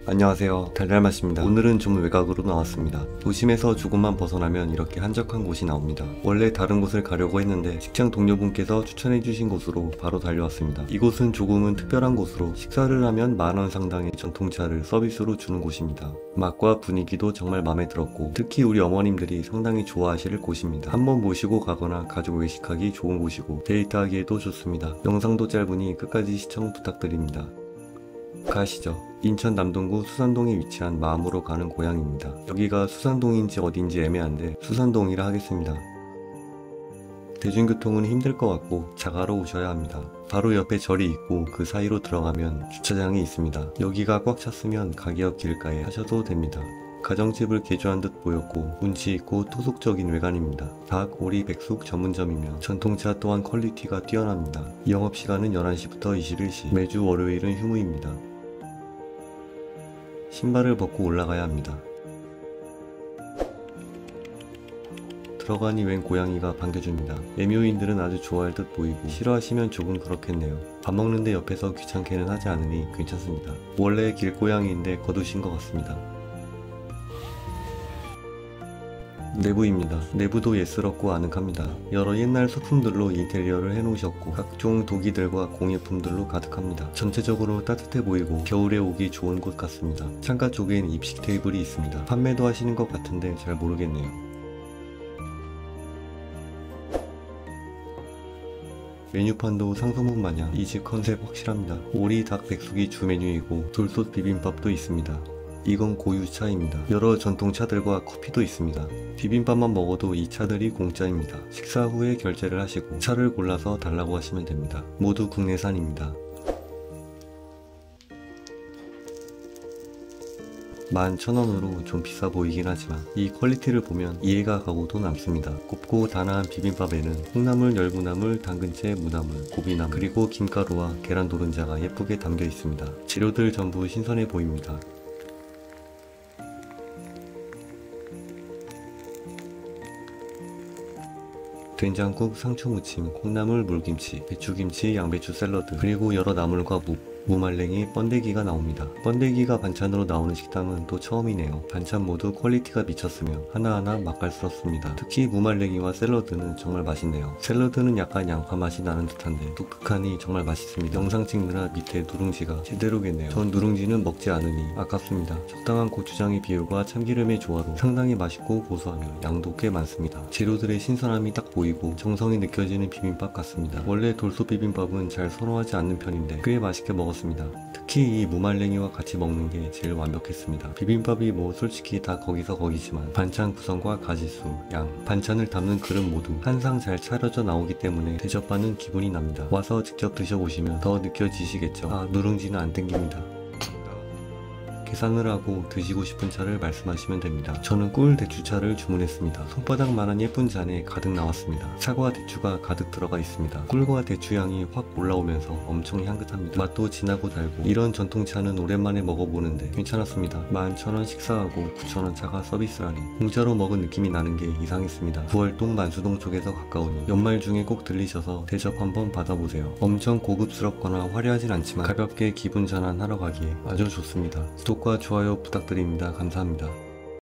안녕하세요, 달달맛입니다. 오늘은 좀 외곽으로 나왔습니다. 도심에서 조금만 벗어나면 이렇게 한적한 곳이 나옵니다. 원래 다른 곳을 가려고 했는데 직장 동료분께서 추천해주신 곳으로 바로 달려왔습니다. 이곳은 조금은 특별한 곳으로 식사를 하면 10,000원 상당의 전통차를 서비스로 주는 곳입니다. 맛과 분위기도 정말 마음에 들었고 특히 우리 어머님들이 상당히 좋아하실 곳입니다. 한번 모시고 가거나 가족 외식하기 좋은 곳이고 데이트하기에도 좋습니다. 영상도 짧으니 끝까지 시청 부탁드립니다. 가시죠. 인천 남동구 수산동에 위치한 마음으로 가는 고향입니다. 여기가 수산동인지 어딘지 애매한데 수산동이라 하겠습니다. 대중교통은 힘들 것 같고 자가로 오셔야 합니다. 바로 옆에 절이 있고 그 사이로 들어가면 주차장이 있습니다. 여기가 꽉 찼으면 가게역 길가에 하셔도 됩니다. 가정집을 개조한 듯 보였고 운치 있고 토속적인 외관입니다. 닭, 오리, 백숙 전문점이며 전통차 또한 퀄리티가 뛰어납니다. 영업시간은 11시부터 21시, 매주 월요일은 휴무입니다. 신발을 벗고 올라가야 합니다. 들어가니 웬 고양이가 반겨줍니다. 애묘인들은 아주 좋아할 듯 보이고 싫어하시면 조금 그렇겠네요. 밥 먹는데 옆에서 귀찮게는 하지 않으니 괜찮습니다. 원래 길고양이인데 거두신 것 같습니다. 내부입니다. 내부도 예스럽고 아늑합니다. 여러 옛날 소품들로 인테리어를 해놓으셨고 각종 도기들과 공예품들로 가득합니다. 전체적으로 따뜻해 보이고 겨울에 오기 좋은 곳 같습니다. 창가 쪽엔 입식 테이블이 있습니다. 판매도 하시는 것 같은데 잘 모르겠네요. 메뉴판도 상소문 마냥 이 집 컨셉 확실합니다. 오리, 닭, 백숙이 주 메뉴이고 돌솥 비빔밥도 있습니다. 이건 고유차입니다. 여러 전통차들과 커피도 있습니다. 비빔밥만 먹어도 이 차들이 공짜입니다. 식사 후에 결제를 하시고 차를 골라서 달라고 하시면 됩니다. 모두 국내산입니다. 11,000원으로 좀 비싸 보이긴 하지만 이 퀄리티를 보면 이해가 가고도 남습니다. 곱고 단아한 비빔밥에는 콩나물, 열무나물, 당근채, 무나물, 고비나물, 그리고 김가루와 계란 노른자가 예쁘게 담겨 있습니다. 재료들 전부 신선해 보입니다. 된장국, 상추무침, 콩나물, 물김치, 배추김치, 양배추 샐러드, 그리고 여러 나물과 무말랭이, 번데기가 나옵니다. 번데기가 반찬으로 나오는 식당은 또 처음이네요. 반찬 모두 퀄리티가 미쳤으며 하나하나 맛깔스럽습니다. 특히 무말랭이와 샐러드는 정말 맛있네요. 샐러드는 약간 양파 맛이 나는 듯한데 독특하니 정말 맛있습니다. 영상 찍느라 밑에 누룽지가 제대로겠네요. 전 누룽지는 먹지 않으니 아깝습니다. 적당한 고추장의 비율과 참기름의 조화로 상당히 맛있고 고소하며 양도 꽤 많습니다. 재료들의 신선함이 딱 보이고 정성이 느껴지는 비빔밥 같습니다. 원래 돌솥 비빔밥은 잘 선호하지 않는 편인데 꽤 맛있게 먹었습니다. 특히 이 무말랭이와 같이 먹는 게 제일 완벽했습니다. 비빔밥이 뭐 솔직히 다 거기서 거기지만 반찬 구성과 가지수, 양, 반찬을 담는 그릇 모두 한상 잘 차려져 나오기 때문에 대접받는 기분이 납니다. 와서 직접 드셔보시면 더 느껴지시겠죠. 아, 누룽지는 안 땡깁니다. 계산을 하고 드시고 싶은 차를 말씀하시면 됩니다. 저는 꿀 대추차를 주문했습니다. 손바닥만한 예쁜 잔에 가득 나왔습니다. 사과 대추가 가득 들어가 있습니다. 꿀과 대추향이 확 올라오면서 엄청 향긋합니다. 맛도 진하고 달고 이런 전통차는 오랜만에 먹어보는데 괜찮았습니다. 11,000원 식사하고 9,000원 차가 서비스라니 공짜로 먹은 느낌이 나는 게 이상했습니다. 부월동 만수동 쪽에서 가까우니 연말 중에 꼭 들리셔서 대접 한번 받아보세요. 엄청 고급스럽거나 화려하진 않지만 가볍게 기분 전환하러 가기에 아주 좋습니다. 구독과 좋아요 부탁드립니다. 감사합니다.